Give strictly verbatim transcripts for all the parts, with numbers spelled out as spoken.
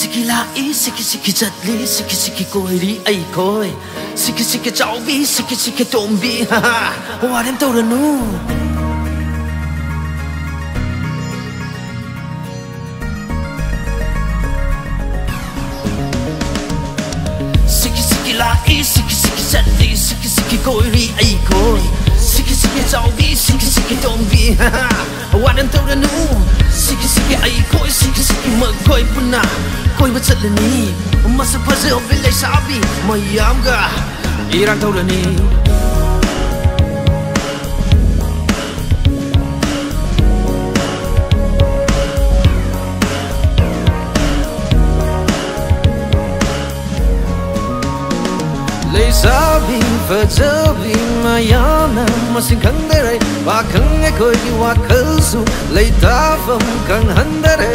siki lai siki siki chatli siki siki koiri ai koi siki siki chaubi siki siki tombi ha ha warem tauranu siki siki lai siki siki chatli siki siki koiri ai koi siki siki chaubi siki siki tombi ha ha warem tauranu siki siki ai koi siki siki makoi puna koi ba chatlani masak fazil bilai sabi mayam ga irang taurani lei sabi fajabi mayam masing khang dare wa khang ai koi ki wa khalsu lei ta fam khang han dare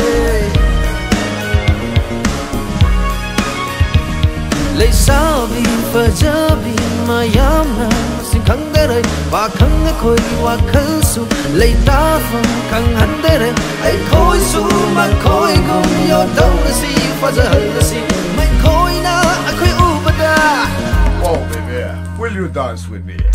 lei sabi fajabi mayam masing khang dare wa khang ai koi ki wa khalsu lei ta fam khang han dare ai koi su ma koi gum yo dong si fazal si mai koi na ai koi ubada. Oh, baby, will you dance with me?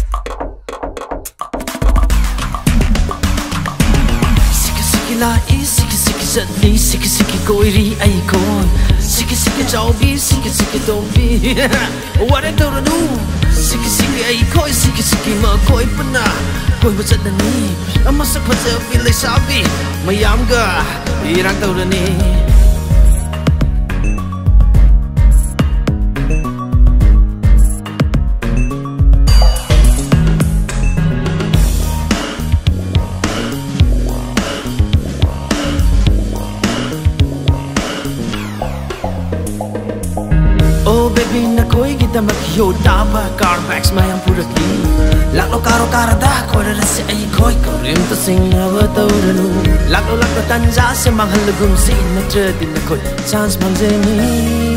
Siki siki lai, siki siki chatli, siki siki koiri ai koi, siki siki chaubi, siki siki tombi. Warem tauranu, siki siki ai koi, siki siki ma koi puna, koi ba chatlani, masak fazil bilai sabi, mayam ga irang taurani. Oh baby na koi kita makyo daba car bags mayam puraki laklo karo karada koi ra se ai koi korim ta sing na ba tauranu laklo laklo tanja se manghal gum si na tradin na koi chance manjeni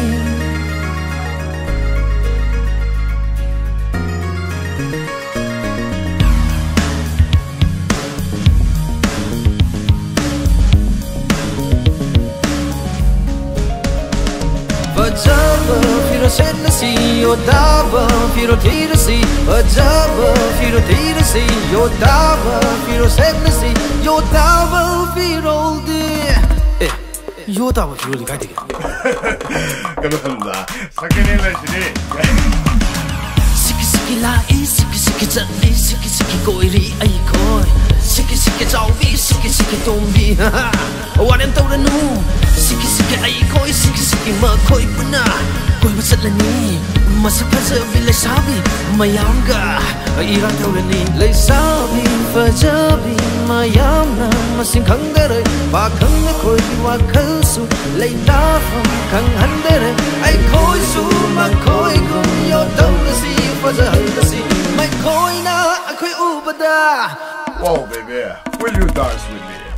Ajaba firo sensi yo daba firo tirasi Ajaba firo tirasi yo daba firo sensi yo daba firo di eh yo daba firo di kai de 감사합니다. 사케네 라시니. siki siki lai siki siki chatli siki siki koiri ai koi siki siki chaubi siki siki tombi warem tauranu siki siki ai koi siki siki ma koi puna koi ba chatlani masak fazil bilai sabi mayam ga irang taurani lei sabi fajabi mayam masing khang dare ba khang koi ki wa khalsu lei ta fam khang han dare ai koi su ma koi gum yo dong si fazil si mai koi na koi ubada. Oh, baby, will you dance with me?